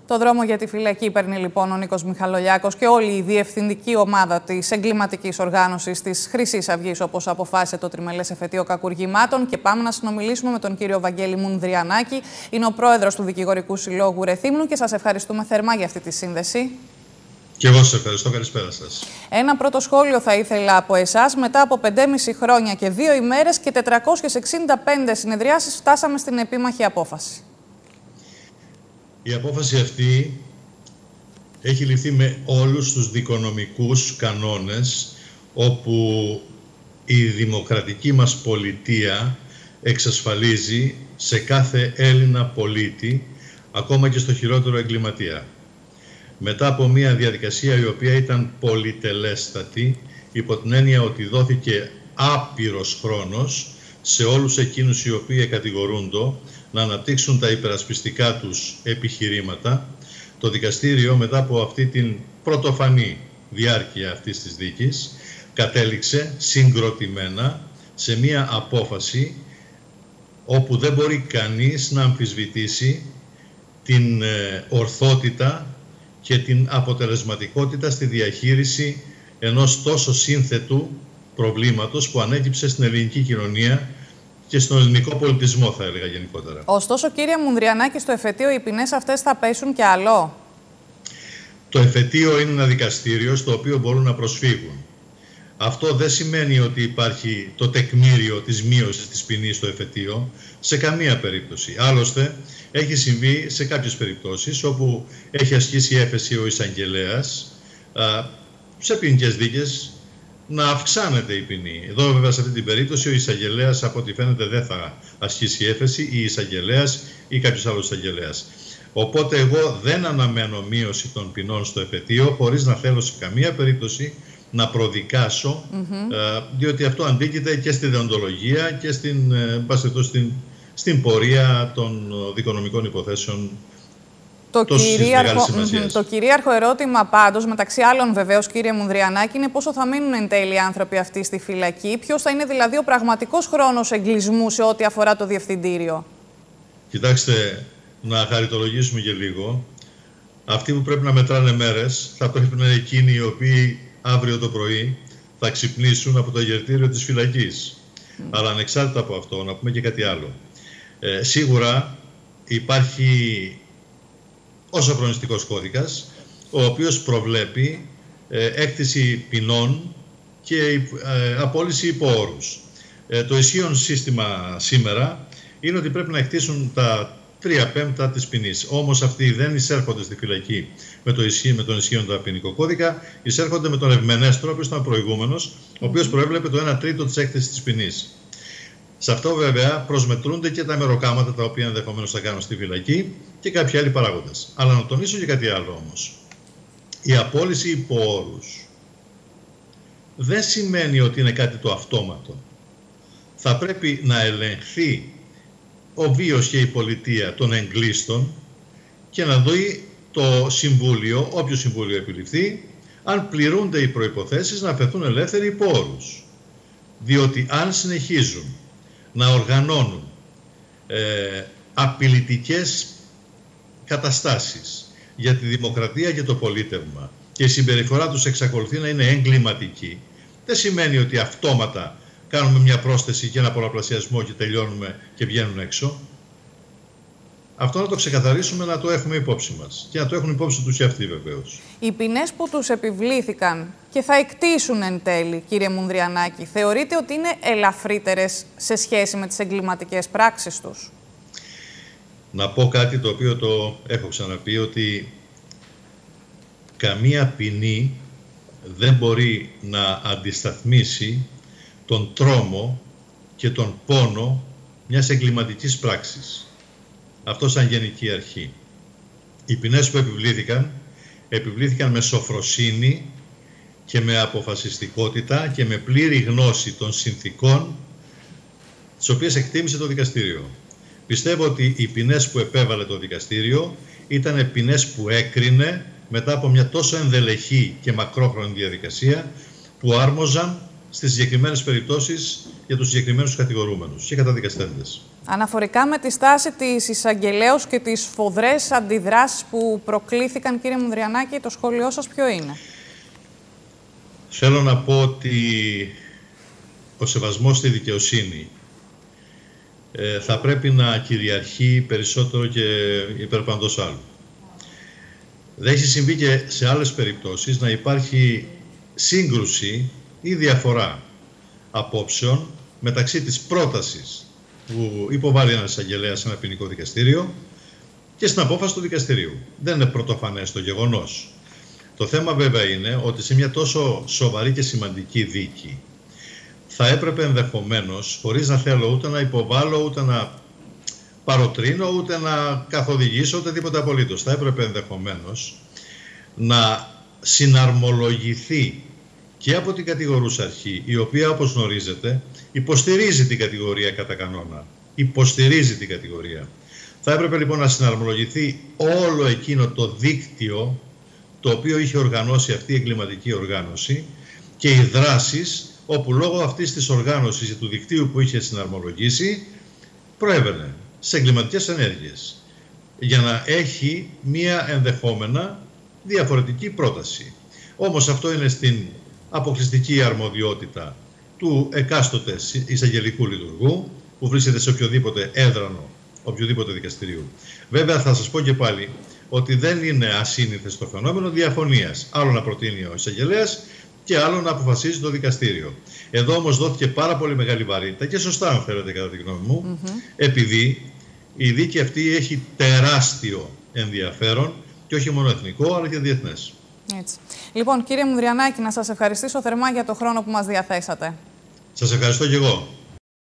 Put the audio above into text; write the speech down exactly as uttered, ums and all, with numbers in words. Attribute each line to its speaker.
Speaker 1: Το δρόμο για τη φυλακή παίρνει λοιπόν ο Νίκος Μιχαλολιάκος και όλη η διευθυντική ομάδα της εγκληματικής οργάνωσης της Χρυσής Αυγής, όπως αποφάσισε το τριμελές εφετείο κακουργημάτων. Και πάμε να συνομιλήσουμε με τον κύριο Βαγγέλη Μουνδριανάκη. Είναι ο πρόεδρος του Δικηγορικού Συλλόγου Ρεθύμνου και σας ευχαριστούμε θερμά για αυτή τη σύνδεση.
Speaker 2: Και εγώ σας ευχαριστώ. Καλησπέρα σας.
Speaker 1: Ένα πρώτο σχόλιο θα ήθελα από εσάς. Μετά από πεντέμισι χρόνια και δύο ημέρες και τετρακόσιες εξήντα πέντε συνεδριάσεις, φτάσαμε στην επίμαχη απόφαση.
Speaker 2: Η απόφαση αυτή έχει ληφθεί με όλους τους δικονομικούς κανόνες, όπου η δημοκρατική μας πολιτεία εξασφαλίζει σε κάθε Έλληνα πολίτη, ακόμα και στο χειρότερο εγκληματία. Μετά από μια διαδικασία η οποία ήταν πολυτελέστατη, υπό την έννοια ότι δόθηκε άπειρος χρόνος σε όλους εκείνους οι οποίοι κατηγορούνται να αναπτύξουν τα υπερασπιστικά τους επιχειρήματα, το δικαστήριο μετά από αυτή την πρωτοφανή διάρκεια αυτής της δίκης κατέληξε συγκροτημένα σε μία απόφαση όπου δεν μπορεί κανείς να αμφισβητήσει την ε, ορθότητα και την αποτελεσματικότητα στη διαχείριση ενός τόσο σύνθετου προβλήματος που ανέκυψε στην ελληνική κοινωνία και στον ελληνικό πολιτισμό, θα έλεγα γενικότερα.
Speaker 1: Ωστόσο, κύριε Μουνδριανάκη, στο εφετείο οι ποινές αυτές θα πέσουν και άλλο.
Speaker 2: Το εφετείο είναι ένα δικαστήριο στο οποίο μπορούν να προσφύγουν. Αυτό δεν σημαίνει ότι υπάρχει το τεκμήριο της μείωσης της ποινής στο εφετείο, σε καμία περίπτωση. Άλλωστε, έχει συμβεί σε κάποιες περιπτώσεις όπου έχει ασκήσει έφεση ο εισαγγελέας α, σε ποινικές δίκες να αυξάνεται η ποινή. Εδώ βέβαια σε αυτή την περίπτωση ο εισαγγελέας από ό,τι φαίνεται δεν θα ασκήσει έφεση, ή η εισαγγελέας ή κάποιος άλλος εισαγγελέας. Οπότε εγώ δεν αναμένω μείωση των ποινών στο εφετείο, χωρίς να θέλω σε καμία περίπτωση να προδικάσω, mm-hmm. ε, διότι αυτό αντίκειται και στη δεοντολογία και στην, ε, στην, στην πορεία των δικονομικών υποθέσεων.
Speaker 1: Το κυρίαρχο, το κυρίαρχο ερώτημα πάντως, μεταξύ άλλων βεβαίως, κύριε Μουνδριανάκη, είναι πόσο θα μείνουν εν τέλει οι άνθρωποι αυτοί στη φυλακή, ποιος θα είναι δηλαδή ο πραγματικός χρόνος εγκλισμού σε ό,τι αφορά το διευθυντήριο.
Speaker 2: Κοιτάξτε, να χαριτολογήσουμε και λίγο. Αυτοί που πρέπει να μετράνε μέρες θα πρέπει να είναι εκείνοι οι οποίοι αύριο το πρωί θα ξυπνήσουν από το αγερτήριο της φυλακής. Mm. Αλλά ανεξάρτητα από αυτό, να πούμε και κάτι άλλο. Ε, σίγουρα υπάρχει ο σοφρονιστικός κώδικας, ο οποίος προβλέπει ε, έκτηση ποινών και ε, απόλυση υπό όρους. Ε, το ισχύον σύστημα σήμερα είναι ότι πρέπει να εκτίσουν τα τρία πέμπτα της ποινής. Όμως αυτοί δεν εισέρχονται στη φυλακή με, το ισχύ, με τον ισχύοντα ποινικό κώδικα, εισέρχονται με τον ευμενέστρο, ο οποίος ήταν προηγούμενος, ο οποίος προέβλεπε το ένα τρίτο της έκθεσης της ποινής. Σε αυτό βέβαια προσμετρούνται και τα μεροκάματα τα οποία ενδεχομένως θα κάνουν στη φυλακή και κάποιοι άλλοι παράγοντες. Αλλά να τονίσω και κάτι άλλο όμως. Η απόλυση υπό όρους δεν σημαίνει ότι είναι κάτι το αυτόματο. Θα πρέπει να ελεγχθεί ο βίος και η πολιτεία των εγκλήστων και να δει το Συμβούλιο, όποιο Συμβούλιο επιληφθεί, αν πληρούνται οι προϋποθέσεις να αφαιθούν ελεύθεροι υπό όρους. Διότι αν συνεχίζουν να οργανώνουν ε, απειλητικές καταστάσεις για τη δημοκρατία και το πολίτευμα και η συμπεριφορά τους εξακολουθεί να είναι εγκληματική, δεν σημαίνει ότι αυτόματα κάνουμε μια πρόσθεση και ένα πολλαπλασιασμό και τελειώνουμε και βγαίνουν έξω. Αυτό να το ξεκαθαρίσουμε, να το έχουμε υπόψη μας και να το έχουν υπόψη τους και αυτοί βεβαίως.
Speaker 1: Οι ποινές που τους επιβλήθηκαν και θα εκτίσουν εν τέλει, κύριε Μουνδριανάκη, θεωρείτε ότι είναι ελαφρύτερες σε σχέση με τις εγκληματικές πράξεις τους?
Speaker 2: Να πω κάτι το οποίο το έχω ξαναπεί, ότι καμία ποινή δεν μπορεί να αντισταθμίσει τον τρόμο και τον πόνο μιας εγκληματικής πράξης. Αυτό σαν γενική αρχή. Οι ποινές που επιβλήθηκαν, επιβλήθηκαν με σοφροσύνη και με αποφασιστικότητα και με πλήρη γνώση των συνθηκών τις οποίες εκτίμησε το δικαστήριο. Πιστεύω ότι οι ποινές που επέβαλε το δικαστήριο ήταν ποινές που έκρινε μετά από μια τόσο ενδελεχή και μακρόχρονη διαδικασία που άρμοζαν στις συγκεκριμένες περιπτώσεις για τους συγκεκριμένους κατηγορούμενους και καταδικαστέντες.
Speaker 1: Αναφορικά με τη στάση της εισαγγελέως και τις σφοδρές αντιδράσεις που προκλήθηκαν, κύριε Μουνδριανάκη, το σχόλιο σας ποιο είναι?
Speaker 2: Θέλω να πω ότι ο σεβασμός στη δικαιοσύνη ε, θα πρέπει να κυριαρχεί περισσότερο και υπερπαντός άλλου. Δεν έχει συμβεί και σε άλλες περιπτώσεις να υπάρχει σύγκρουση ή διαφορά απόψεων μεταξύ της πρότασης που υποβάλλει ένας εισαγγελέας σε ένα ποινικό δικαστήριο και στην απόφαση του δικαστηρίου. Δεν είναι πρωτοφανές το γεγονός. Το θέμα βέβαια είναι ότι σε μια τόσο σοβαρή και σημαντική δίκη θα έπρεπε ενδεχομένως, χωρίς να θέλω ούτε να υποβάλω, ούτε να παροτρύνω, ούτε να καθοδηγήσω, ούτε τίποτα απολύτως, θα έπρεπε ενδεχομένως να συναρμολογηθεί και από την κατηγορούσα αρχή, η οποία, όπως γνωρίζετε, υποστηρίζει την κατηγορία κατά κανόνα. Υποστηρίζει την κατηγορία. Θα έπρεπε λοιπόν να συναρμολογηθεί όλο εκείνο το δίκτυο το οποίο είχε οργανώσει αυτή η εγκληματική οργάνωση και οι δράσεις όπου λόγω αυτής της οργάνωσης ή του δικτύου που είχε συναρμολογήσει προέβαινε σε εγκληματικές ενέργειες για να έχει μία ενδεχόμενα διαφορετική πρόταση. Όμως αυτό είναι στην αποκλειστική αρμοδιότητα του εκάστοτε εισαγγελικού λειτουργού που βρίσκεται σε οποιοδήποτε έδρανο, οποιοδήποτε δικαστηρίου. Βέβαια θα σας πω και πάλι ότι δεν είναι ασύνηθες το φαινόμενο διαφωνίας. Άλλο να προτείνει ο εισαγγελέας και άλλο να αποφασίζει το δικαστήριο. Εδώ όμως δόθηκε πάρα πολύ μεγάλη βαρύτητα και σωστά, αν θέλετε, κατά τη γνώμη μου, mm-hmm. επειδή η δίκη αυτή έχει τεράστιο ενδιαφέρον και όχι μόνο εθνικό αλλά και διεθνές.
Speaker 1: Έτσι. Λοιπόν, κύριε Μουνδριανάκη, να σας ευχαριστήσω θερμά για το χρόνο που μας διαθέσατε.
Speaker 2: Σας ευχαριστώ και εγώ.